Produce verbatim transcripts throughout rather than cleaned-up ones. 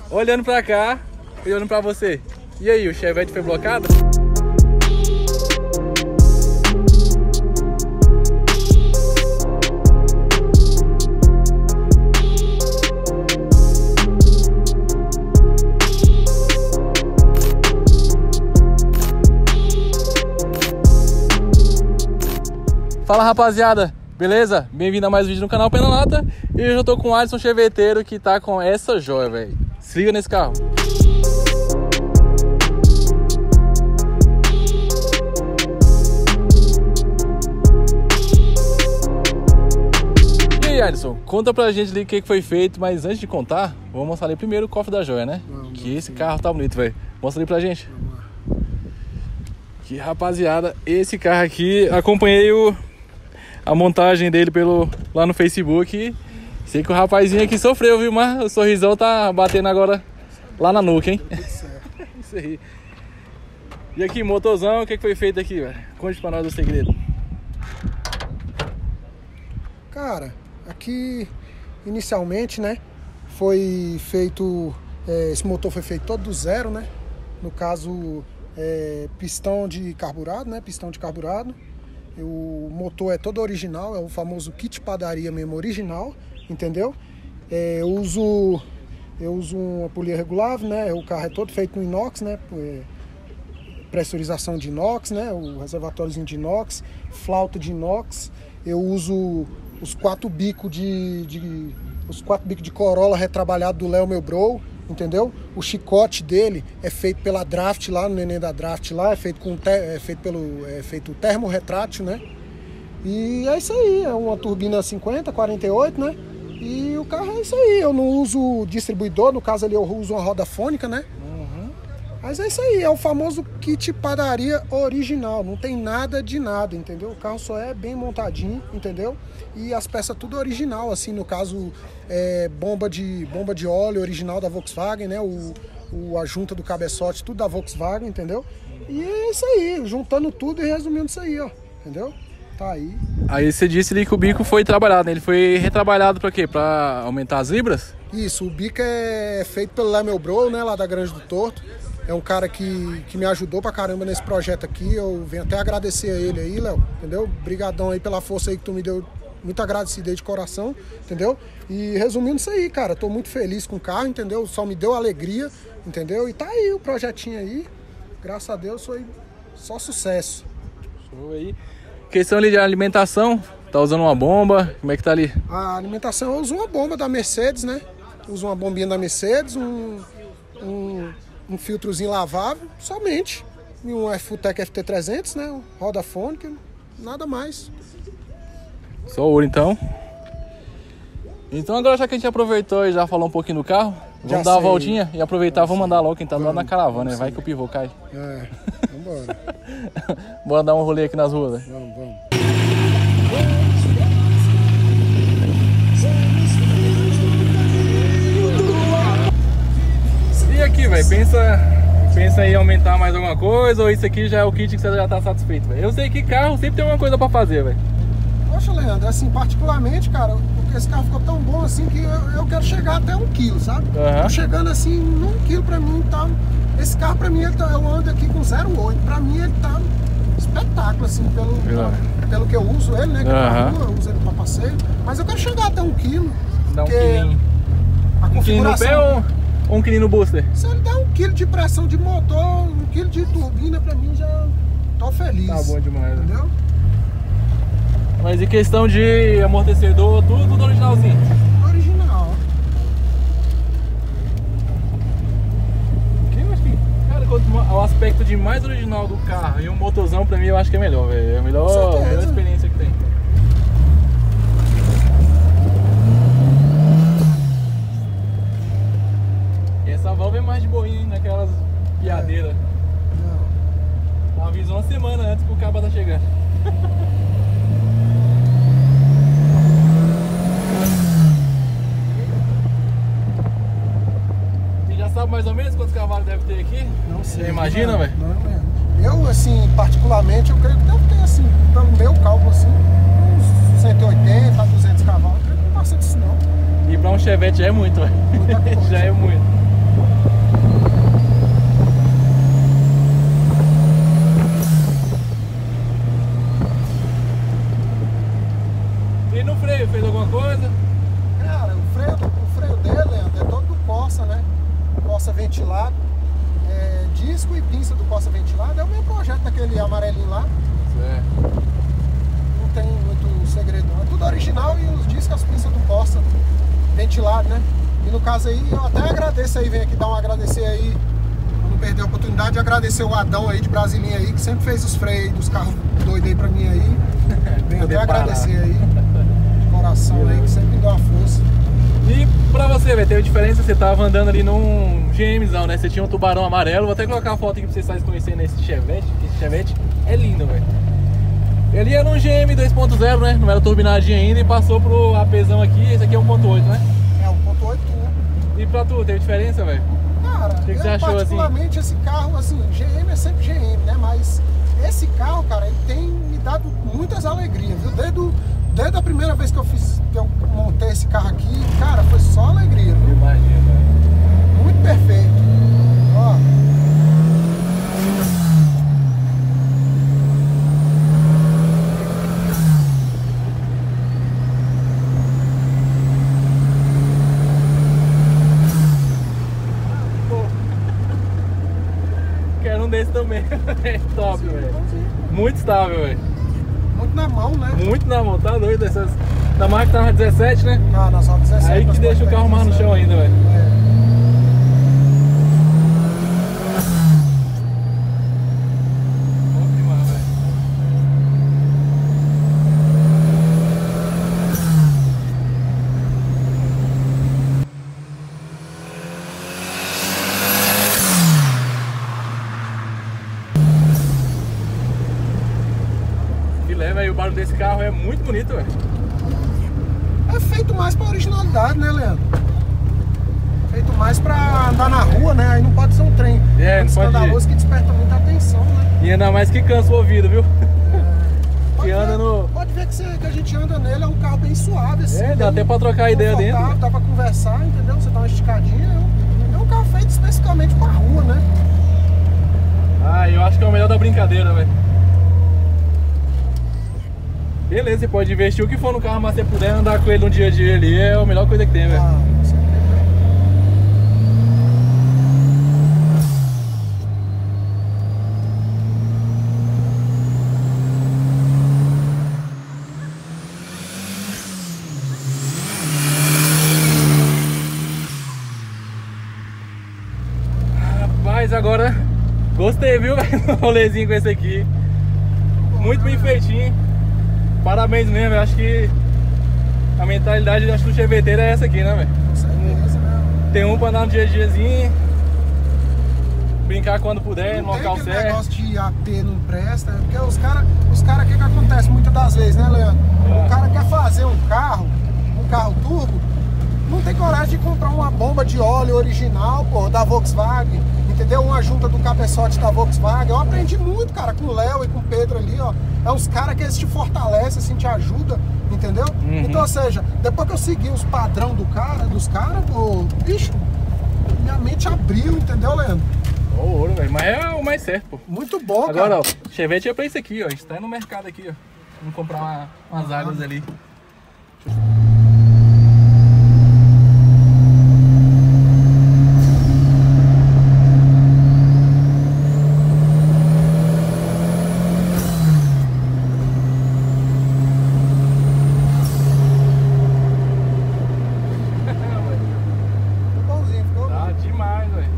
olhando pra cá e olhando pra você. E aí, o Chevette foi blocado? Fala, rapaziada, beleza? Bem-vindo a mais um vídeo no canal Pena Lata. E hoje eu tô com o Alisson Cheveteiro, que tá com essa joia, velho. Se liga nesse carro. E aí, Alisson, conta pra gente ali o que foi feito. Mas antes de contar, vamos mostrar ali primeiro o cofre da joia, né? Vamos, que esse carro tá bonito, velho. Mostra ali pra gente. Que rapaziada, esse carro aqui, acompanhei o... a montagem dele pelo, lá no Facebook. Sei que o rapazinho aqui sofreu, viu? Mas o sorrisão tá batendo agora lá na nuca, hein? Isso aí. E aqui, motorzão, o que foi feito aqui, velho? Conte pra nós o segredo. Cara, aqui inicialmente, né, foi feito, é, esse motor foi feito todo do zero, né? No caso, é, pistão de carburado, né? Pistão de carburado. O motor é todo original, é o famoso kit padaria mesmo, original, entendeu? É, eu uso eu uso uma polia regulável, né? O carro é todo feito no inox, né? É, pressurização de inox, né? O reservatóriozinho de inox, flauta de inox. Eu uso os quatro bicos de, de os quatro bicos de Corolla retrabalhado do Léo Meu Bro, entendeu? O chicote dele é feito pela Draft lá, no neném da Draft lá, é feito com é feito pelo é feito termorretrátil, né? E é isso aí, é uma turbina cinquenta, quarenta e oito, né? E o carro é isso aí, eu não uso distribuidor, no caso ali eu uso uma roda fônica, né? Uhum. Mas é isso aí, é o famoso kit padaria original, não tem nada de nada, entendeu? O carro só é bem montadinho, entendeu? E as peças tudo original, assim, no caso, é, bomba, de, bomba de óleo original da Volkswagen, né? O, o, a junta do cabeçote, tudo da Volkswagen, entendeu? E é isso aí, juntando tudo e resumindo isso aí, ó, entendeu? Tá aí. Aí você disse ali que o bico foi trabalhado, né? Ele foi retrabalhado pra quê? Pra aumentar as libras? Isso, o bico é feito pelo Léo Meu Bro, né? Lá da Grande do Torto. É um cara que, que me ajudou pra caramba nesse projeto aqui. Eu venho até agradecer a ele aí, Léo, entendeu? Brigadão aí pela força aí que tu me deu. Muito agradecido aí de coração, entendeu? E resumindo isso aí, cara, tô muito feliz com o carro, entendeu? Só me deu alegria, entendeu? E tá aí o projetinho aí. Graças a Deus foi só sucesso. Show aí. Questão ali de alimentação, tá usando uma bomba, como é que tá ali? A alimentação, eu uso uma bomba da Mercedes, né? Uso uma bombinha da Mercedes, um, um, um filtrozinho lavável, somente. E um Fulltech F T trezentos, né? Roda fônica, nada mais. Só ouro, então. Então agora já que a gente aproveitou e já falou um pouquinho do carro, vamos já dar uma sei. voltinha e aproveitar, vamos mandar logo quem tá lá na caravana, né? Vai que o pivô cai. É, vambora. Bora dar um rolê aqui nas ruas, né? Vamos, vamos. E aqui, velho, pensa, pensa em aumentar mais alguma coisa ou isso aqui já é o kit que você já tá satisfeito, velho? Eu sei que carro sempre tem uma coisa pra fazer, velho. Poxa, Leandro, assim, particularmente, cara, porque esse carro ficou tão bom assim que eu, eu quero chegar até um quilo, sabe? Uhum. Tô chegando assim, num quilo pra mim, tá... Esse carro pra mim, ele tá, eu ando aqui com zero vírgula oito, pra mim ele tá espetáculo, assim, pelo, uhum. pelo que eu uso ele, né? Que uhum. eu, rua, eu uso ele pra passeio, mas eu quero chegar até um quilo. Dá um quilinho. A um quilinho no pé ou um quilinho no booster? Se ele der um quilo de pressão de motor, um quilo de turbina, pra mim já tô feliz. Tá bom demais, entendeu? Né? Mas em questão de amortecedor, tudo, tudo originalzinho? Original. Eu acho que, cara, o aspecto de mais original do carro e um motorzão pra mim eu acho que é melhor, velho. É a melhor, a melhor experiência que tem. E essa válvula é mais de boinha, hein, naquelas piadeiras. Não. Avisou uma semana antes que o cabo tá chegando. Sabe mais ou menos quantos cavalos deve ter aqui? Não sei. Você imagina, velho? Não, não, eu, assim, particularmente, eu creio que deve ter, assim, pelo meu cálculo, assim, uns cento e oitenta a duzentos cavalos. Eu creio que não passa disso, não. E pra um Chevette já é muito, velho. Já é muito. Corsa ventilado, é, disco e pinça do Corsa ventilado. É o meu projeto daquele amarelinho lá. Certo. Não tem muito segredo não. É tudo original e os discos, as pinças do Corsa ventilado, né? E no caso aí, eu até agradeço aí, venho aqui dar um agradecer aí, pra não perder a oportunidade de agradecer o Adão aí de Brasilinha aí, que sempre fez os freios dos carros doidos aí pra mim aí. Venho até agradecer aí, de coração aí, que sempre me deu uma força. E pra você, velho, teve diferença? Você tava andando ali num GMzão, né? Você tinha um tubarão amarelo. Vou até colocar a foto aqui pra vocês estarem conhecendo esse Chevette. Esse Chevette é lindo, velho. Ele ia num G M dois ponto zero, né? Não era turbinadinho ainda e passou pro APzão aqui. Esse aqui é um ponto oito, né? É, um ponto oito turbo. E pra tu, teve diferença, velho? Cara, que que eu você achou, particularmente assim? esse carro, assim, G M é sempre G M, né? Mas esse carro, cara, ele tem me dado muitas alegrias, viu? Desde, o, desde a primeira vez que eu fiz, que eu montei esse carro aqui, cara, foi só alegria, viu? Imagina, velho. Muito perfeito. Ó. Quero um desse também. É top, velho. Muito estável, velho. Muito na mão, né? Muito na mão, tá doido? Essas... Na marca tá na dezessete, né? Ah, na só dezessete. Aí que deixa o carro mais no chão ainda, velho. É. Bom demais, velho. Filé, velho, o barulho desse carro é muito bonito, velho. É feito mais pra originalidade, né, Leandro? Feito mais pra andar na rua, né? Aí não pode ser um trem. É, não pode ir. Escandaloso que desperta muita atenção, né? E ainda mais que cansa o ouvido, viu? Pode Que anda ver, no... pode ver que, você, que a gente anda nele, é um carro bem suave, assim. É, dá bem até pra trocar ideia dentro. confortável, dá pra conversar, entendeu? Você dá uma esticadinha. É um, é um carro feito especificamente pra rua, né? Ah, eu acho que é o melhor da brincadeira, velho. Beleza, você pode investir o que for no carro, mas se você puder andar com ele no dia a dia ali, é a melhor coisa que tem, velho. Ah, com certeza. Rapaz, agora gostei, viu, velho? Um rolezinho com esse aqui. Muito bem feitinho. Parabéns mesmo, eu acho que a mentalidade acho, do cheveteiro é essa aqui, né, velho? Com certeza, né? Tem um pra andar no dia a diazinho, brincar quando puder, no Não tem local aquele certo. negócio de A P não presta, porque os caras, os cara, o que que acontece muitas das vezes, né, Leandro? É. O cara quer fazer um carro, um carro turbo, não tem coragem de comprar uma bomba de óleo original, pô, da Volkswagen, entendeu? Uma junta do cabeçote da Volkswagen. Eu aprendi muito, cara, com o Léo e com o Pedro ali, ó. É uns caras que eles te fortalecem, assim, te ajudam, entendeu? Uhum. Então, ou seja, depois que eu segui os padrão do cara, dos caras, pô, bicho, minha mente abriu, entendeu, Leandro? Ô, ouro, velho, mas é o mais certo, pô. Muito bom, cara. Agora, ó, Chevette é pra isso aqui, ó. A gente tá no mercado aqui, ó. Vamos comprar uma, umas águas ali. Ficou bonzinho, ficou bom. Tá demais, velho.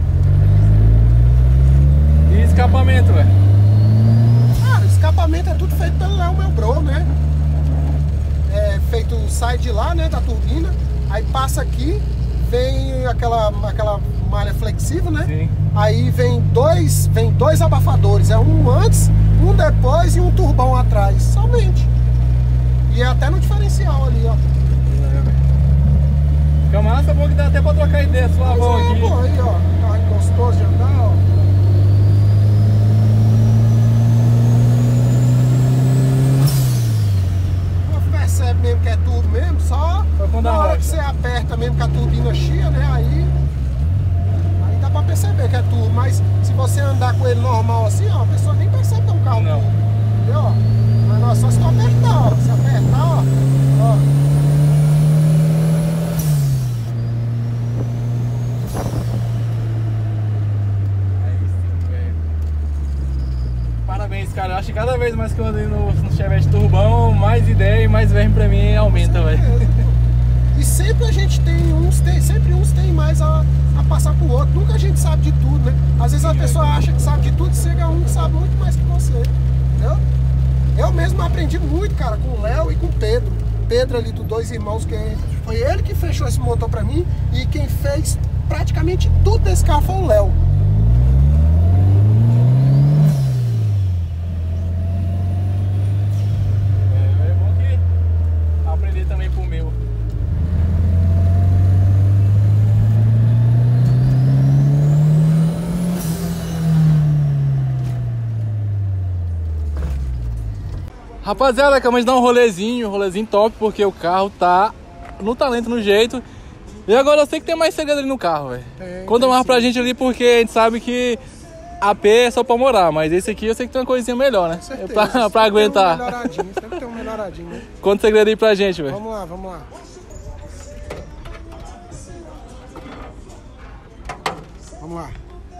E escapamento, velho. Cara, escapamento é tudo feito pelo Léo, meu bro, né? É feito, sai de lá, né, da turbina, aí passa aqui, vem aquela, aquela malha flexível, né? Sim. Aí vem dois, vem dois abafadores, é um antes, um depois e um turbão atrás, somente. E é até no diferencial ali, ó. É, velho. Fica massa, bom que dá até pra trocar ideia suavão Pois é, aqui. pô, aí, ó, carro gostoso de andar, ó. Percebe mesmo que é tudo mesmo, só, Só quando na hora arrocha. que você aperta mesmo que a turbina chia, né, aí, aí dá pra perceber que é tudo, mas se você andar com ele normal assim, ó, a pessoa nem percebe que é um carro Não. turbo, entendeu, ó? Mas não, só se tu apertar, ó, se apertar, ó, ó. cara, eu acho que cada vez mais que eu ando no, no Chevette Turbão, mais ideia e mais verme pra mim aumenta, velho. E sempre a gente tem uns, tem, sempre uns tem mais a, a passar pro outro. Nunca a gente sabe de tudo, né? Às vezes a pessoa acha que sabe de tudo e chega um que sabe muito mais que você, entendeu? Eu mesmo aprendi muito, cara, com o Léo e com o Pedro. Pedro ali dos Dois Irmãos, que foi ele que fechou esse motor pra mim, e quem fez praticamente tudo desse carro foi o Léo. É, é bom que aprender também pro meu. Rapaziada, acabamos de dar um rolezinho, um rolezinho top, porque o carro tá no talento, no jeito. E agora eu sei que tem mais segredo ali no carro, velho. Conta mais pra gente ali, porque a gente sabe que A P é só pra morar, mas esse aqui eu sei que tem uma coisinha melhor, né? Certeza, pra, sempre pra aguentar. Tem um melhoradinho, sempre tem um melhoradinho, né? Conta o segredo aí pra gente, velho. Vamos lá, vamos lá. Vamos lá.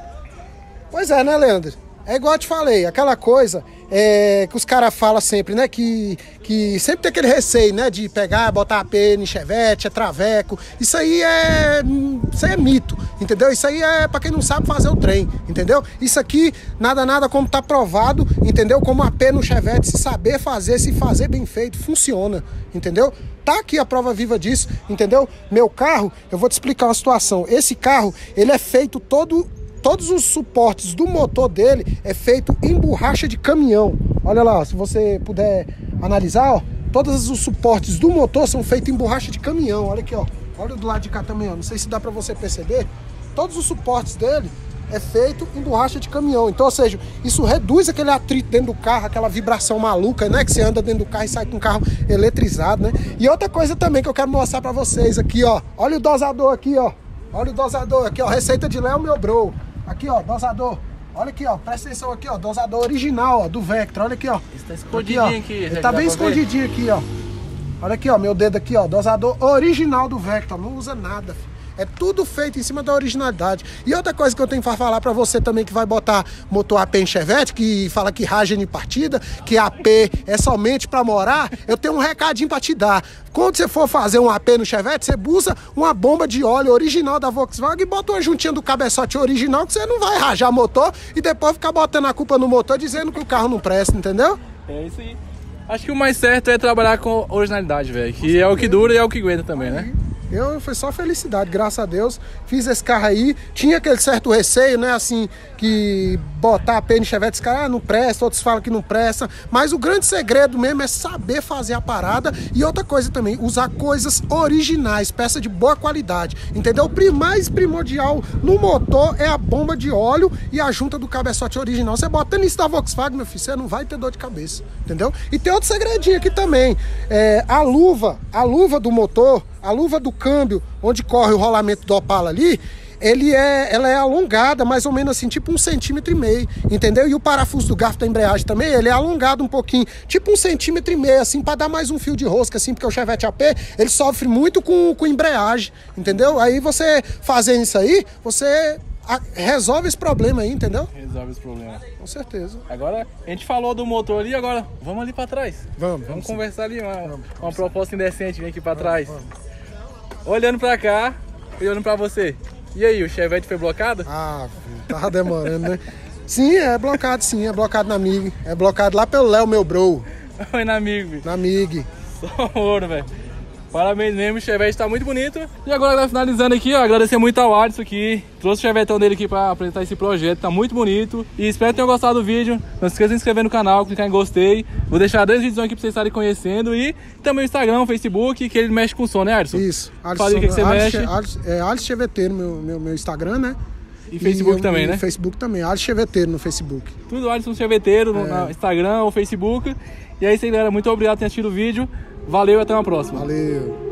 Pois é, né, Leandro? É igual eu te falei, aquela coisa é, que os caras falam sempre, né? Que, que sempre tem aquele receio, né? De pegar, botar A P em Chevette, é traveco. Isso aí é, isso aí é mito, entendeu? Isso aí é pra quem não sabe fazer o trem, entendeu? Isso aqui, nada, nada como tá provado, entendeu? Como A P no Chevette, se saber fazer, se fazer bem feito, funciona, entendeu? Tá aqui a prova viva disso, entendeu? Meu carro, eu vou te explicar uma situação. Esse carro, ele é feito todo... Todos os suportes do motor dele é feito em borracha de caminhão. Olha lá, se você puder analisar, ó, todos os suportes do motor são feitos em borracha de caminhão. Olha aqui, ó. Olha do lado de cá também, ó. Não sei se dá pra você perceber. Todos os suportes dele é feito em borracha de caminhão. Então, ou seja, isso reduz aquele atrito dentro do carro, aquela vibração maluca, né? Que você anda dentro do carro e sai com o carro eletrizado, né? E outra coisa também que eu quero mostrar pra vocês aqui, ó. Olha o dosador aqui, ó. Olha o dosador aqui, ó. Receita de Léo, meu bro. Aqui, ó, dosador. Olha aqui, ó, presta atenção aqui, ó, dosador original, ó, do Vectra. Olha aqui, ó. Isso tá escondidinho aqui. aqui Ele tá bem escondidinho aqui, ó. Olha aqui, ó, meu dedo aqui, ó, dosador original do Vectra. Não usa nada, filho. É tudo feito em cima da originalidade. E outra coisa que eu tenho para falar para você também, que vai botar motor A P em Chevette, que fala que raja em partida, que A P é somente para morar, eu tenho um recadinho para te dar. Quando você for fazer um A P no Chevette, você usa uma bomba de óleo original da Volkswagen e bota uma juntinha do cabeçote original, que você não vai rajar motor e depois ficar botando a culpa no motor, dizendo que o carro não presta, entendeu? É isso aí. Acho que o mais certo é trabalhar com originalidade, velho. Que é o que dura e é o que aguenta também, né? Eu, foi só felicidade, graças a Deus. Fiz esse carro aí. Tinha aquele certo receio, né? Assim, que botar a P em Chevette, esse cara ah, não presta, outros falam que não presta. Mas o grande segredo mesmo é saber fazer a parada. E outra coisa também, usar coisas originais, peça de boa qualidade. Entendeu? O mais primordial no motor é a bomba de óleo e a junta do cabeçote original. Você bota nisso da Volkswagen, meu filho, você não vai ter dor de cabeça. Entendeu? E tem outro segredinho aqui também. É, a luva, a luva do motor, a luva do câmbio, onde corre o rolamento do Opala ali, ele é, ela é alongada, mais ou menos assim, tipo um centímetro e meio, entendeu? E o parafuso do garfo da embreagem também, ele é alongado um pouquinho, tipo um centímetro e meio, assim, para dar mais um fio de rosca, assim, porque o Chevette A P, ele sofre muito com, com embreagem, entendeu? Aí você fazendo isso aí, você a, resolve esse problema aí, entendeu? Resolve esse problema. Com certeza. Agora, a gente falou do motor ali, agora vamos ali para trás. Vamos, vamos. Vamos conversar sim. ali, uma, vamos, uma proposta indecente, vem aqui para trás. Vamos. Olhando pra cá e olhando pra você. E aí, o Chevette foi blocado? Ah, tava demorando, né? Sim, é blocado sim, é blocado na M I G. É blocado lá pelo Léo, meu bro. Foi na M I G. Na M I G. Só ouro, velho. Parabéns mesmo, o Chevette tá muito bonito. E agora, finalizando aqui, ó, agradecer muito ao Alisson que trouxe o Chevetão dele aqui pra apresentar esse projeto, tá muito bonito. E espero que tenham gostado do vídeo. Não se esqueça de se inscrever no canal, clicar em gostei. Vou deixar dois vídeos aqui pra vocês estarem conhecendo. E também o Instagram, o Facebook, que ele mexe com som, né, Alisson? Isso. Fala aí o que, que você Alisson, mexe. Alisson, é Alisson Cheveteiro, meu, meu, meu Instagram, né? E Facebook e também, eu, né? Facebook também, Alisson Cheveteiro no Facebook. Tudo Alisson Cheveteiro no É. Instagram ou Facebook. E é isso aí, galera. Muito obrigado por ter assistido o vídeo. Valeu e até uma próxima. Valeu.